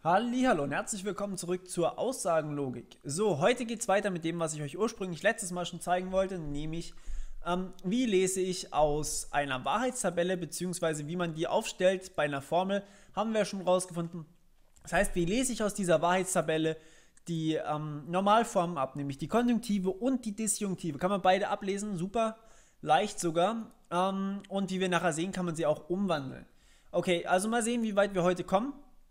Hallihallo und herzlich willkommen zurück zur Aussagenlogik. So, heute geht es weiter mit dem, was ich euch ursprünglich letztes Mal schon zeigen wollte, nämlich wie lese ich aus einer Wahrheitstabelle, beziehungsweise wie man die aufstellt bei einer Formel, haben wir schon rausgefunden. Das heißt, wie lese ich aus dieser Wahrheitstabelle die Normalformen ab, nämlich die Konjunktive und die Disjunktive. Kann man beide ablesen, super, leicht sogar. Und wie wir nachher sehen, kann man sie auch umwandeln. Okay, also mal sehen, wie weit wir heute kommen.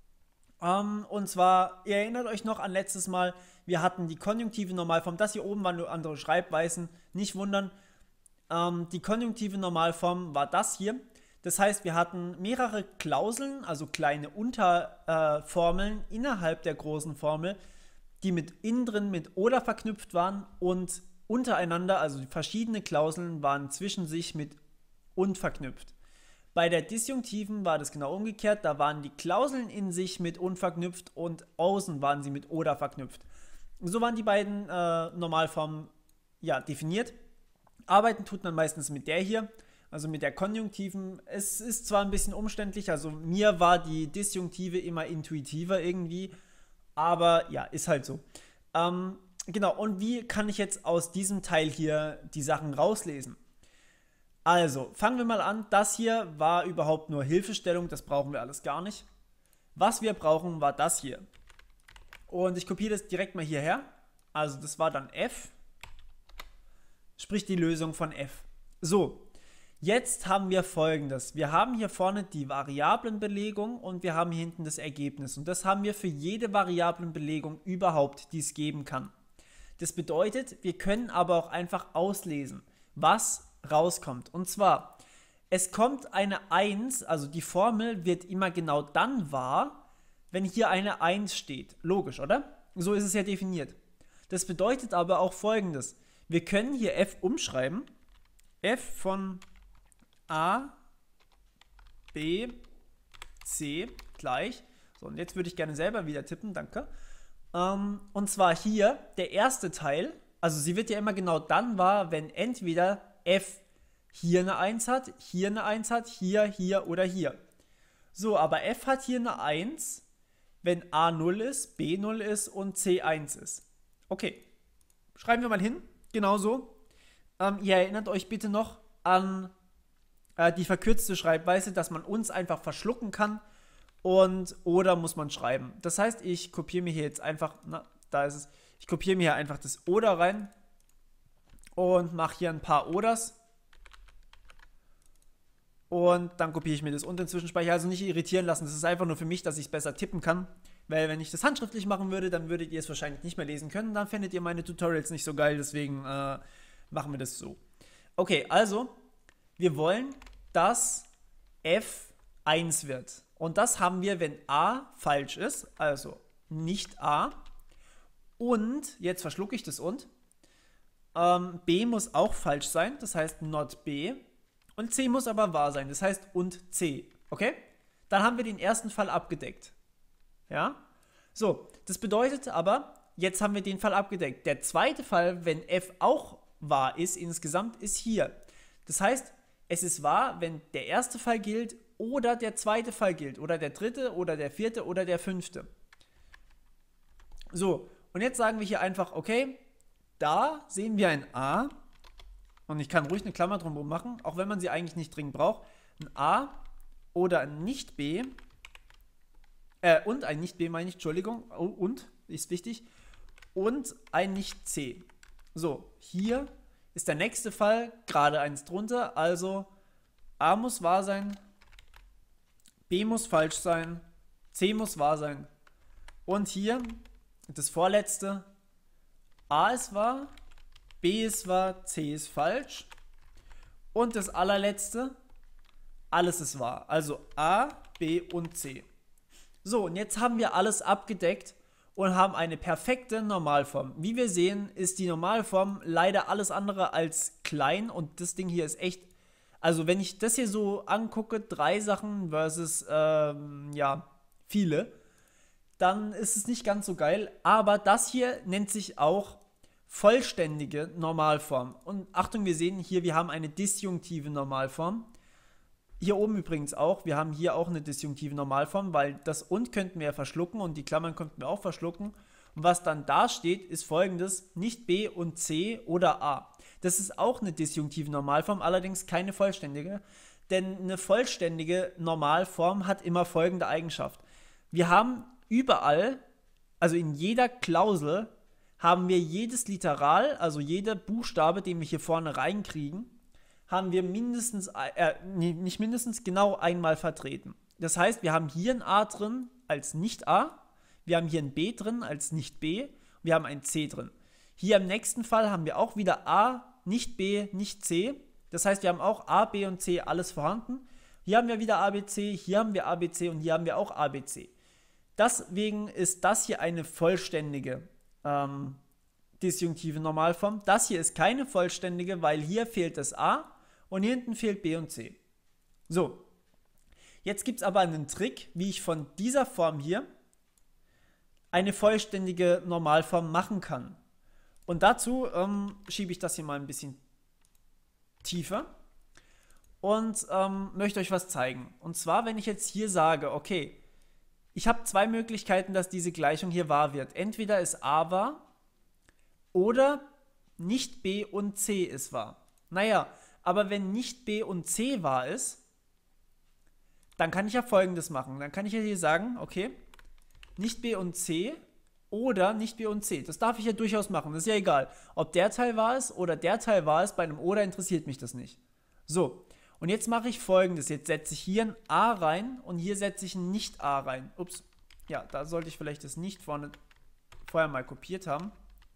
Und zwar, ihr erinnert euch noch an letztes Mal, wir hatten die konjunktive Normalform. Das hier oben waren nur andere Schreibweisen, nicht wundern. Die konjunktive Normalform war das hier. Das heißt, wir hatten mehrere Klauseln, also kleine Unterformeln innerhalb der großen Formel, die innen drin mit oder verknüpft waren und untereinander, also verschiedene Klauseln waren zwischen sich mit und verknüpft. Bei der Disjunktiven war das genau umgekehrt, da waren die Klauseln in sich mit und verknüpft und außen waren sie mit oder verknüpft. So waren die beiden Normalformen definiert. Arbeiten tut man meistens mit der hier, also mit der Konjunktiven. Es ist zwar ein bisschen umständlich, also mir war die Disjunktive immer intuitiver irgendwie, aber ja, ist halt so. Genau, und wie kann ich jetzt aus diesem Teil hier die Sachen rauslesen? Also, fangen wir mal an. Das hier war überhaupt nur Hilfestellung, das brauchen wir alles gar nicht. Was wir brauchen, war das hier. Und ich kopiere das direkt mal hierher. Also, das war dann f, sprich die Lösung von f. So, jetzt haben wir Folgendes. Wir haben hier vorne die Variablenbelegung und wir haben hier hinten das Ergebnis. Und das haben wir für jede Variablenbelegung überhaupt, die es geben kann. Das bedeutet, wir können aber auch einfach auslesen, was rauskommt. Und zwar, es kommt eine 1, also die Formel wird immer genau dann wahr, wenn hier eine 1 steht. Logisch, oder? So ist es ja definiert. Das bedeutet aber auch Folgendes. Wir können hier f umschreiben. F von a, b, c gleich. So, und jetzt würde ich gerne selber wieder tippen, danke. Und zwar hier der erste Teil, also sie wird ja immer genau dann wahr, wenn entweder f hier eine 1 hat, hier eine 1 hat, hier oder hier. So, aber f hat hier eine 1, wenn a 0 ist, b 0 ist und c 1 ist. Okay, schreiben wir mal hin, genauso. Ihr erinnert euch bitte noch an die verkürzte Schreibweise, dass man uns einfach verschlucken kann und oder muss man schreiben. Das heißt, ich kopiere mir hier jetzt einfach, da ist es, ich kopiere mir hier einfach das oder rein und mache hier ein paar Oders. Und dann kopiere ich mir das unten in den Zwischenspeicher. Also nicht irritieren lassen. Das ist einfach nur für mich, dass ich es besser tippen kann. Weil wenn ich das handschriftlich machen würde, dann würdet ihr es wahrscheinlich nicht mehr lesen können. Dann fändet ihr meine Tutorials nicht so geil. Deswegen machen wir das so. Okay, also wir wollen, dass f 1 wird. Und das haben wir, wenn a falsch ist. Also nicht a. Und, jetzt verschlucke ich das und. B muss auch falsch sein, das heißt not B. Und C muss aber wahr sein, das heißt und C. Okay? Dann haben wir den ersten Fall abgedeckt. Ja? So, das bedeutet aber, jetzt haben wir den Fall abgedeckt. Der zweite Fall, wenn F auch wahr ist, insgesamt, ist hier. Das heißt, es ist wahr, wenn der erste Fall gilt oder der zweite Fall gilt. Oder der dritte oder der vierte oder der fünfte. So, und jetzt sagen wir hier einfach, okay, da sehen wir ein A und ich kann ruhig eine Klammer drumherum machen, auch wenn man sie eigentlich nicht dringend braucht. Ein A oder ein Nicht-B und ein Nicht-B meine ich, Entschuldigung, und, ist wichtig, und ein Nicht-C. So, hier ist der nächste Fall, gerade eins drunter, also A muss wahr sein, B muss falsch sein, C muss wahr sein und hier das vorletzte, A ist wahr, B ist wahr, C ist falsch. Und das allerletzte, alles ist wahr. Also A, B und C. So, und jetzt haben wir alles abgedeckt und haben eine perfekte Normalform. Wie wir sehen, ist die Normalform leider alles andere als klein. Und das Ding hier ist echt, also wenn ich das hier so angucke, 3 Sachen versus, viele, dann ist es nicht ganz so geil. Aber das hier nennt sich auch vollständige Normalform. Und Achtung, wir sehen hier, wir haben eine disjunktive Normalform. Hier oben übrigens auch, wir haben hier auch eine disjunktive Normalform, weil das und könnten wir ja verschlucken und die Klammern könnten wir auch verschlucken. Und was dann da steht, ist folgendes: nicht B und C oder A. Das ist auch eine disjunktive Normalform, allerdings keine vollständige. Denn eine vollständige Normalform hat immer folgende Eigenschaft. Wir haben überall, also in jeder Klausel, haben wir jedes Literal, also jeder Buchstabe, den wir hier vorne reinkriegen, haben wir mindestens, nicht mindestens, genau einmal vertreten. Das heißt, wir haben hier ein A drin als nicht A, wir haben hier ein B drin als nicht B, wir haben ein C drin. Hier im nächsten Fall haben wir auch wieder A, nicht B, nicht C. Das heißt, wir haben auch A, B und C alles vorhanden. Hier haben wir wieder ABC, hier haben wir ABC und hier haben wir auch ABC. Deswegen ist das hier eine vollständige disjunktive Normalform. Das hier ist keine vollständige, weil hier fehlt das A und hier hinten fehlt B und C. So, jetzt gibt es aber einen Trick, wie ich von dieser Form hier eine vollständige Normalform machen kann. Und dazu schiebe ich das hier mal ein bisschen tiefer und möchte euch was zeigen. Und zwar, wenn ich jetzt hier sage, okay, ich habe zwei Möglichkeiten, dass diese Gleichung hier wahr wird. Entweder ist A wahr oder nicht B und C ist wahr. Naja, aber wenn nicht B und C wahr ist, dann kann ich ja Folgendes machen. Dann kann ich ja hier sagen, okay, nicht B und C oder nicht B und C. Das darf ich ja durchaus machen. Das ist ja egal. Ob der Teil wahr ist oder der Teil wahr ist, bei einem oder interessiert mich das nicht. So, und jetzt mache ich Folgendes. Jetzt setze ich hier ein A rein und hier setze ich ein Nicht-A rein. Ups, ja, da sollte ich vielleicht das Nicht vorher mal kopiert haben.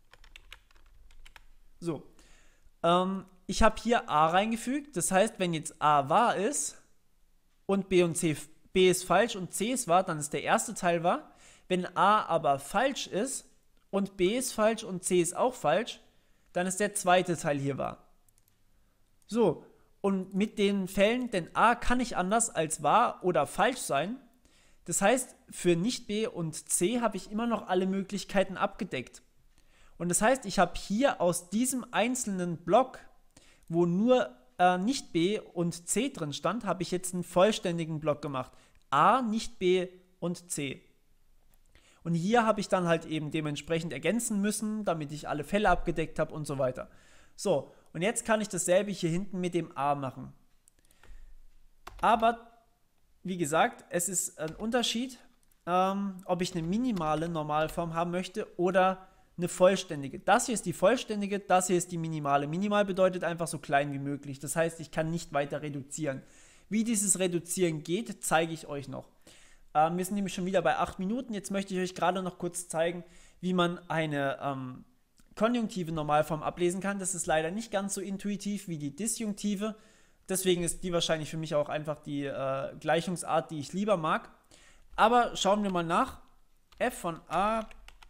So, ich habe hier A reingefügt. Das heißt, wenn jetzt A wahr ist und B und C, B ist falsch und C ist wahr, dann ist der erste Teil wahr. Wenn A aber falsch ist und B ist falsch und C ist auch falsch, dann ist der zweite Teil hier wahr. So, und mit den Fällen, denn A kann nicht anders als wahr oder falsch sein. Das heißt, für nicht B und C habe ich immer noch alle Möglichkeiten abgedeckt. Und das heißt, ich habe hier aus diesem einzelnen Block, wo nur nicht B und C drin stand, habe ich jetzt einen vollständigen Block gemacht. A, nicht B und C. Und hier habe ich dann halt eben dementsprechend ergänzen müssen, damit ich alle Fälle abgedeckt habe und so weiter. So, und jetzt kann ich dasselbe hier hinten mit dem A machen. Aber, wie gesagt, es ist ein Unterschied, ob ich eine minimale Normalform haben möchte oder eine vollständige. Das hier ist die vollständige, das hier ist die minimale. Minimal bedeutet einfach so klein wie möglich. Das heißt, ich kann nicht weiter reduzieren. Wie dieses Reduzieren geht, zeige ich euch noch. Wir sind nämlich schon wieder bei 8 Minuten. Jetzt möchte ich euch gerade noch kurz zeigen, wie man eine konjunktive Normalform ablesen kann. Das ist leider nicht ganz so intuitiv wie die disjunktive. Deswegen ist die wahrscheinlich für mich auch einfach die Gleichungsart, die ich lieber mag. Aber schauen wir mal nach. F von A,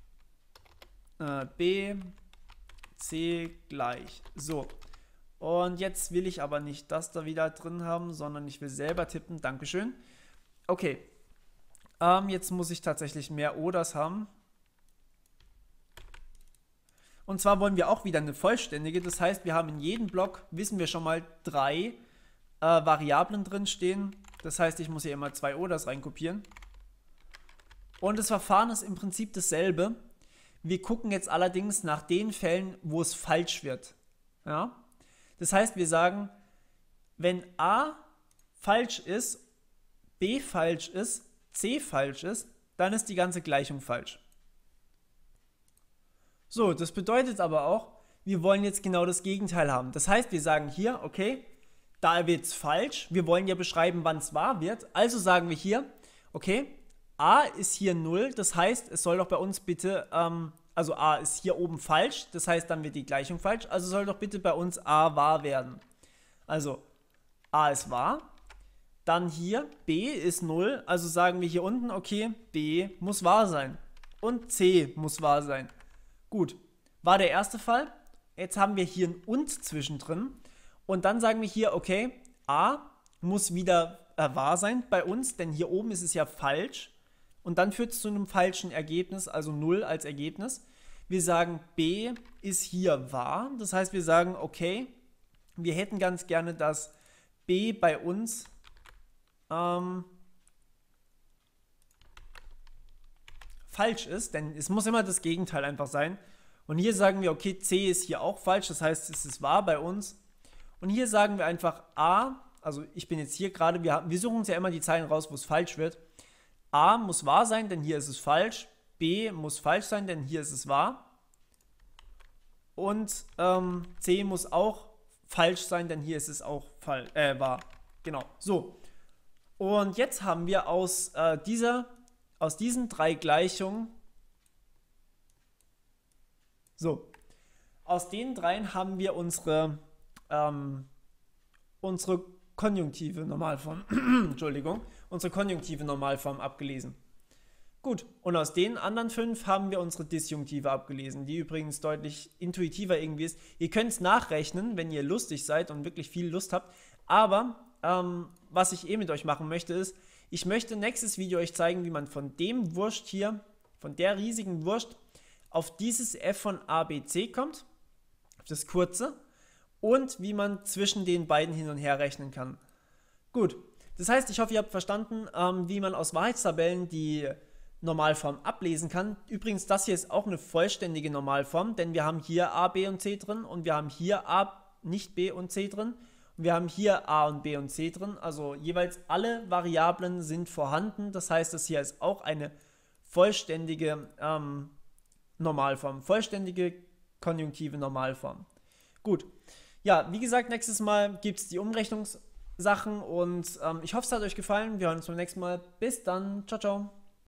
B, C gleich. So. Und jetzt will ich aber nicht das da wieder drin haben, sondern ich will selber tippen. Dankeschön. Okay. Jetzt muss ich tatsächlich mehr Oders haben. Und zwar wollen wir auch wieder eine vollständige. Das heißt, wir haben in jedem Block, wissen wir schon mal, 3 Variablen drin stehen. Das heißt, ich muss hier immer 2 Oders reinkopieren. Und das Verfahren ist im Prinzip dasselbe. Wir gucken jetzt allerdings nach den Fällen, wo es falsch wird. Ja? Das heißt, wir sagen, wenn A falsch ist, B falsch ist, C falsch ist, dann ist die ganze Gleichung falsch. So, das bedeutet aber auch, wir wollen jetzt genau das Gegenteil haben. Das heißt, wir sagen hier, okay, da wird es falsch. Wir wollen ja beschreiben, wann es wahr wird. Also sagen wir hier, okay, A ist hier 0. Das heißt, es soll doch bei uns bitte, also A ist hier oben falsch. Das heißt, dann wird die Gleichung falsch. Also soll doch bitte bei uns A wahr werden. Also A ist wahr. Dann hier B ist 0. Also sagen wir hier unten, okay, B muss wahr sein. Und C muss wahr sein. Gut, war der erste Fall. Jetzt haben wir hier ein Und zwischendrin. Und dann sagen wir hier, okay, A muss wieder wahr sein bei uns, denn hier oben ist es ja falsch. Und dann führt es zu einem falschen Ergebnis, also 0 als Ergebnis. Wir sagen, B ist hier wahr. Das heißt, wir sagen, okay, wir hätten ganz gerne, dass B bei uns falsch ist, denn es muss immer das Gegenteil einfach sein. Und hier sagen wir, okay, C ist hier auch falsch, das heißt, es ist wahr bei uns. Und hier sagen wir einfach A, also ich bin jetzt hier gerade, wir suchen uns ja immer die Zeilen raus, wo es falsch wird. A muss wahr sein, denn hier ist es falsch. B muss falsch sein, denn hier ist es wahr. Und C muss auch falsch sein, denn hier ist es auch wahr. Genau, so. Und jetzt haben wir aus diesen drei Gleichungen, so, aus den dreien haben wir unsere konjunktive Normalform, Entschuldigung, unsere konjunktive Normalform abgelesen. Gut, und aus den anderen 5 haben wir unsere Disjunktive abgelesen, die übrigens deutlich intuitiver irgendwie ist. Ihr könnt es nachrechnen, wenn ihr lustig seid und wirklich viel Lust habt, aber was ich mit euch machen möchte ist, ich möchte nächstes Video euch zeigen, wie man von dem Wurst hier, von der riesigen Wurst, auf dieses f von a, b, c kommt, auf das kurze, und wie man zwischen den beiden hin und her rechnen kann. Gut, das heißt, ich hoffe, ihr habt verstanden, wie man aus Wahrheitstabellen die Normalform ablesen kann. Übrigens, das hier ist auch eine vollständige Normalform, denn wir haben hier a, b und c drin und wir haben hier a, nicht b und c drin. Und wir haben hier a und b und c drin, also jeweils alle Variablen sind vorhanden. Das heißt, das hier ist auch eine vollständige Normalform, vollständige konjunktive Normalform. Gut, ja, wie gesagt, nächstes Mal gibt es die Umrechnungssachen und ich hoffe, es hat euch gefallen. Wir hören uns beim nächsten Mal. Bis dann, ciao, ciao.